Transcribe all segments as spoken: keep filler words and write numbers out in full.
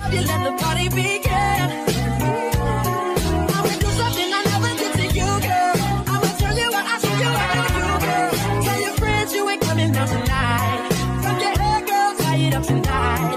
you let the party begin. I'ma do something I never did to you, girl. I'ma tell you what I show you what I do, girl. Tell your friends you ain't coming down tonight. From your head, girl, tie it up tonight.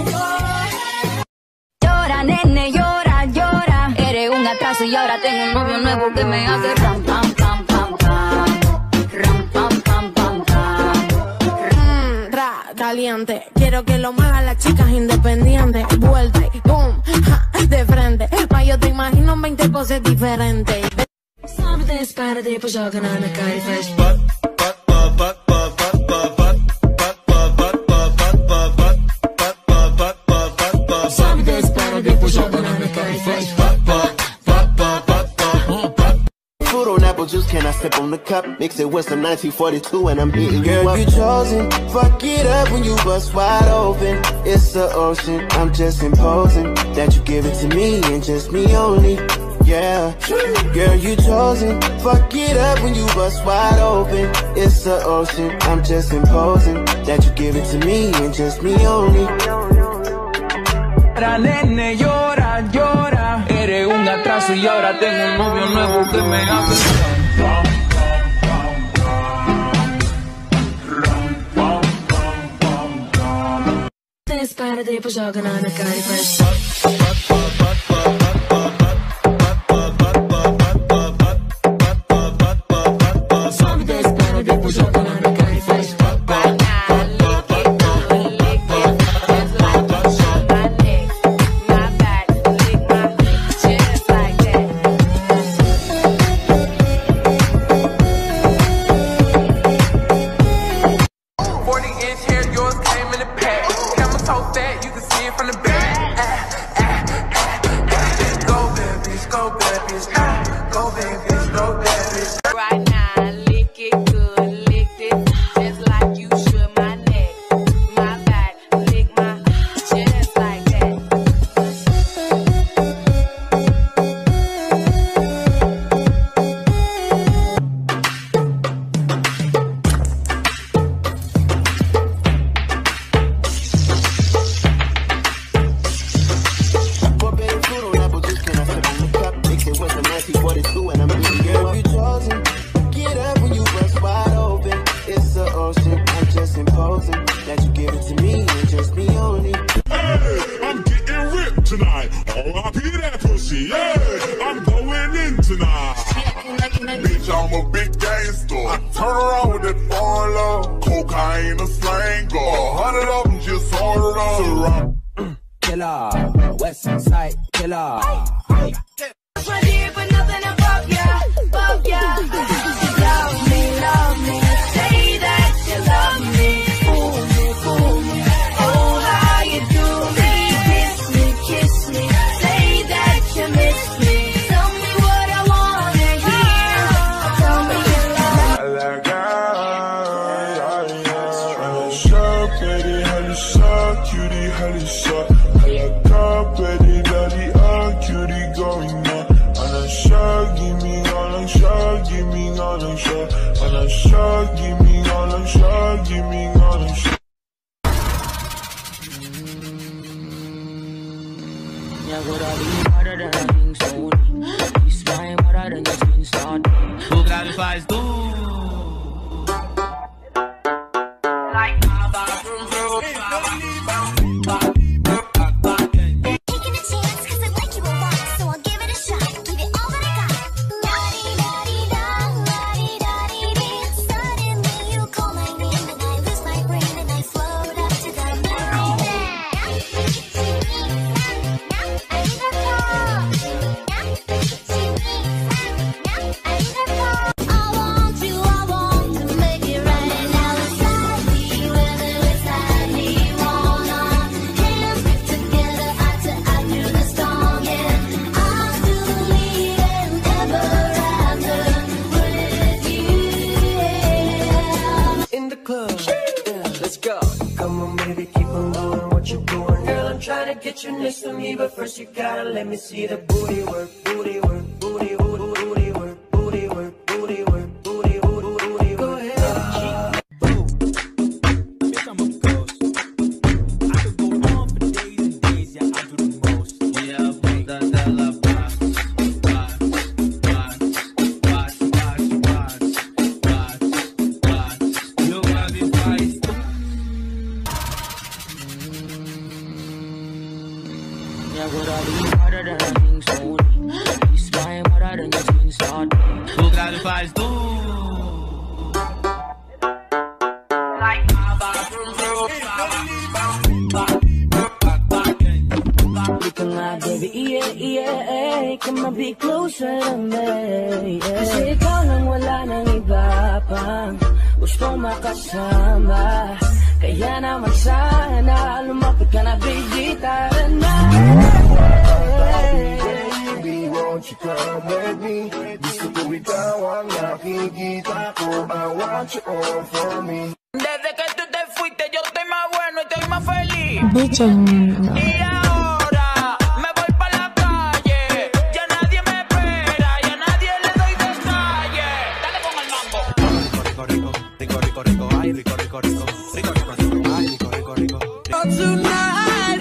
Llora, nene, llora, llora. Eres un atraso y ahora tengo un novio nuevo que me hace ram, pam, pam, pam, pam. Ram, pam, pam, pam, pam. Mmm, ra, caliente. Quiero que lo muevan las chicas independientes. Vuelta y boom, ja, de frente. Ma yo te imagino en veinte poses diferentes. Something is better, tipo joga na minha cara e faz butt, butt, butt, butt, butt, butt, butt, butt, butt, butt, butt, butt, butt, butt, butt, butt, butt, butt. Something is better, tipo joga na minha cara e faz butt, butt, butt, butt, butt, butt. Food on apple juice, can I sip on the cup? Mix it with some nineteen forty-two and I'm hitting you up. Girl, you chosen. Fuck it up when you bust wide open. It's the ocean. I'm just imposing that you give it to me and just me only. Yeah, girl, you chosen. Fuck it up when you bust wide open. It's the ocean. I'm just imposing that you give it to me and just me only. Llora, nene, llora, llora. Eres un atraso y ahora tengo un novio nuevo que me hace ram, pam, pam, pam, pam. Espera, depois joga na minha cara e faz. O grave faz do get you next to me, but first you gotta let me see the booty work, booty work, booty, booty, booty work, booty work, booty work, booty, booty, booty. Go ahead. Boom. Bitch, I'm a ghost. I could go on for days and days. Yeah, I do the I gotta be harder than I think so. This time harder than your twin start. O grave faz tu. Baby, yeah, yeah, come on, be closer to me. Kasi ikaw lang wala nang iba pang gusto makasama. Kaya naman sana lumapit ka na, baby, tara na. Baby, won't you come with me? Gusto ko ikaw ang nakikita ko. I want you all for me. Desde que tú te fuiste yo estoy más bueno y estoy más feliz. Bicho. Y ahora me voy pa' la calle. Ya nadie me espera, ya nadie le doy detalles. Dale con el mambo. Rico, rico, rico, rico, rico, ay, rico, rico, rico, rico, rico, rico, ay, rico, rico, rico. Tonight,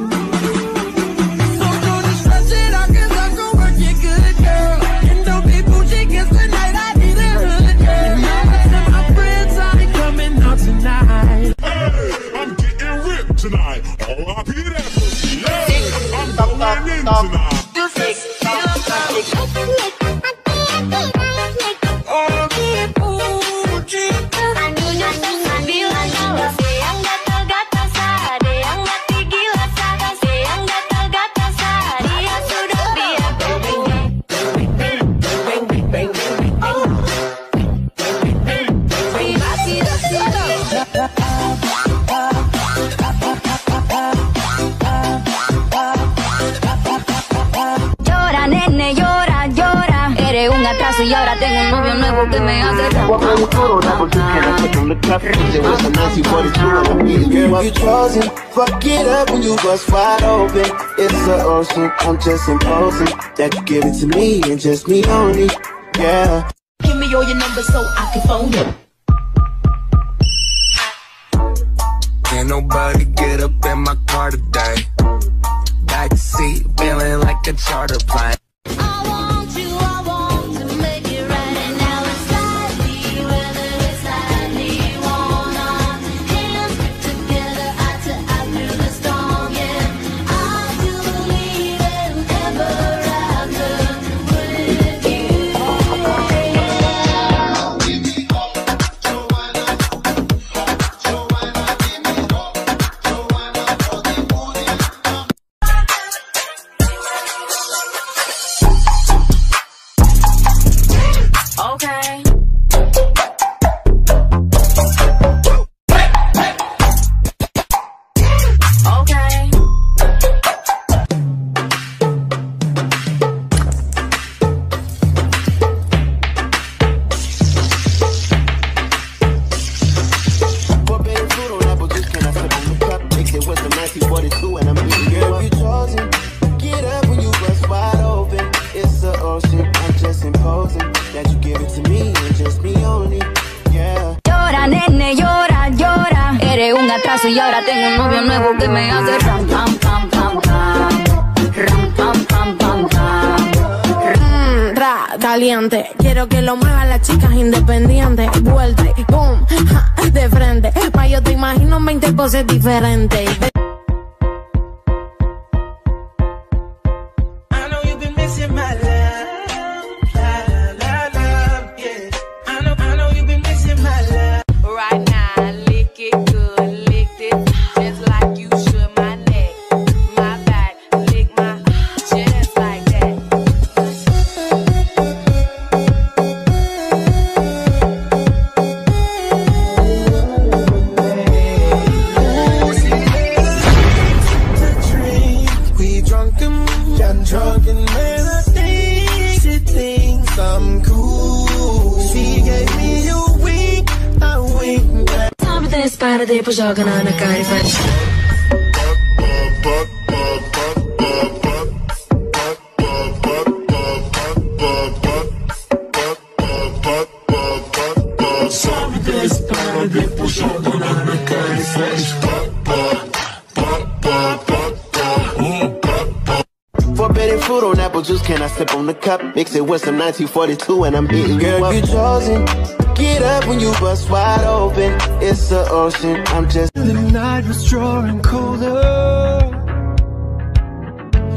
so don't stress it out 'cause I'm gonna work it good, girl. And don't be bougie 'cause tonight I need a hood, girl. And my friends are coming out tonight. Hey, I'm getting ripped tonight. R I P that pussy. Yeah, I'm going in tonight. Llora, nene, llora, llora. Eres un atraso y ahora tengo un novio nuevo que me hace ram, Walk on the photo, that was just can I step on the cup? Cause it was a nineteen forty-two and I'm eating girl. You chosen, fuck it up when you bust wide open. It's the ocean, I'm just imposing that you give it to me and just me only, yeah. Give me all your numbers so I can phone you. Can't nobody get up in my car today. Backseat, feeling like a charter plane. I want you, I want to make it right. And now it's slightly, whether it's slightly, want our hands together, eye to eye through the storm, yeah. I do believe in ever after with you. Okay. Okay. Forbidden fruit on apple juice, can I step on the cup? Mix it with some nineteen forty-two and I'm eating girl. You chosen, get up when you bust wide open. It's the ocean, I'm just imposing that you give it to me and just me only, yeah. Llora, nene, llora, llora. Eres un atraso y ahora tengo un novio nuevo que me hace ram, pam, pam, pam, pam. Ram, pam, pam, pam, pam. Mm, ra, caliente. Quiero que lo muevan las chicas independientes. Vuelta y boom, ja, de frente. Pa' yo te imagino en veinte poses diferentes. I know you've been missing my love, love, love, love, yeah. I know, I know you've been missing my love. Right now, lick it good, lick it just like you should. My neck, my back, lick my just like that. To drink, we drunken, I'm drunken melody. She thinks I'm cool. She gave me a wink, a wink back. Sabe da espera, depois joga na cara e faz. Forbidden fruit on apple juice, can I sip on the cup? Mix it with some nineteen forty-two and I'm eating girl. You chosen, get up when you bust wide open. It's the ocean, I'm just. The night was drawing colder.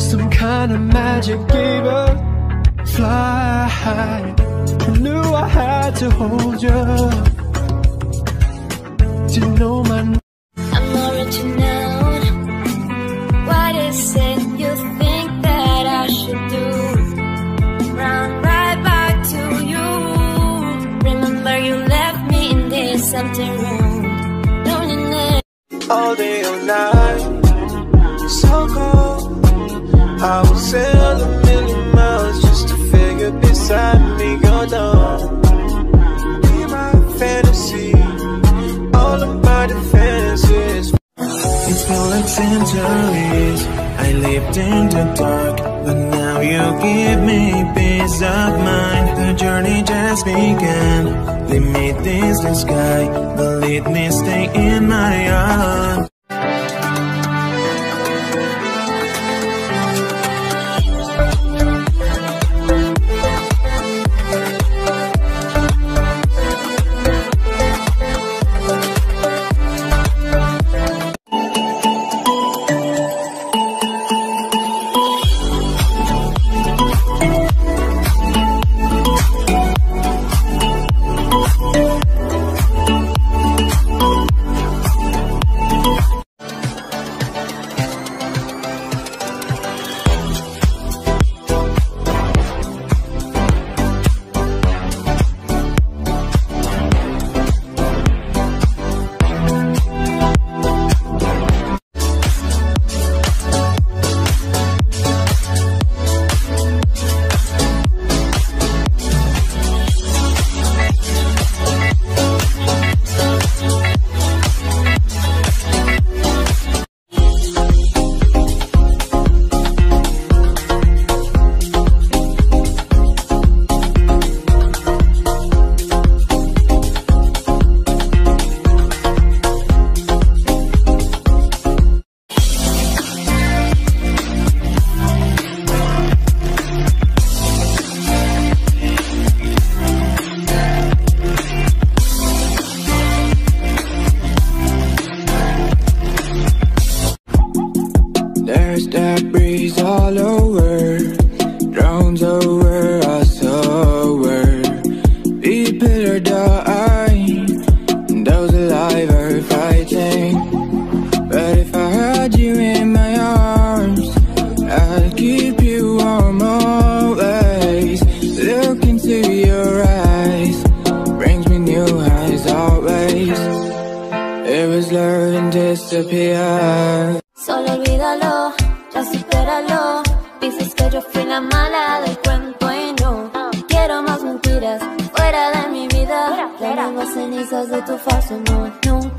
kind of magic gave us fly high. I knew I had to hold you to know my name. I'm original. What is it you think that I should do? Run right back to you. Remember you left me in this empty room. Don't you know? All day, all night, so cold. I will sail a million miles just to figure beside me. You're done. Be my fantasy. All of my defenses. It felt like centuries I lived in the dark, but now you give me peace of mind. The journey just began. Lead me this the sky, but lead me stay in my arms. There's that breeze all over, drowns over us over. People are dying, those alive are fighting. But if I had you in my arms, I'd keep you warm always. Look into your eyes, brings me new highs always. It was love and disappear. Solo olvídalo, ya supéralo. Dices que yo fui la mala del cuento y no quiero más mentiras fuera de mi vida. Tenemos cenizas de tu falso amor. Nunca